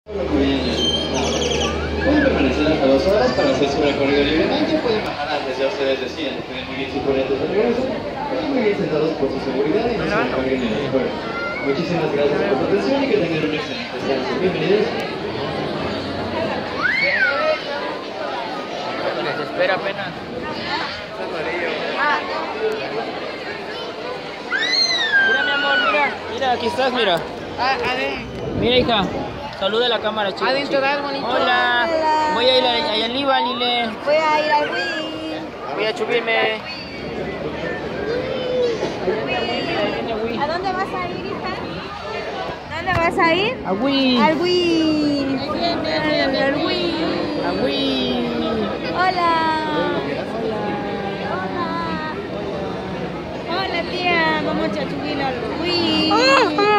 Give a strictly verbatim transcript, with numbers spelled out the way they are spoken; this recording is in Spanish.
Pueden permanecer hasta dos horas para hacer su recorrido libremente. Pueden bajar antes, ya ustedes deciden. Tienen muy bien sus boletos de regreso. Están muy bien sentados por su seguridad y no se recarguen en el juego. Muchísimas gracias por su atención y que tengan un excelente descanso. Bienvenidos. Les espera apenas. Mira, mi amor, mira. Mira, aquí estás, mira. Ah, a ver. Mira, hija. Saluda a la cámara, chica. Adentro, dale, bonito. Hola. Hola. Voy a ir a- allá arriba, Lile. Voy a ir al Wii. Voy a subirme. ¿A dónde vas a ir, hija? ¿Dónde vas a ir? A Wii. Al Wii. Al Wii. A Wii. Hola. Hola. Hola, tía. Vamos a subir al Wii.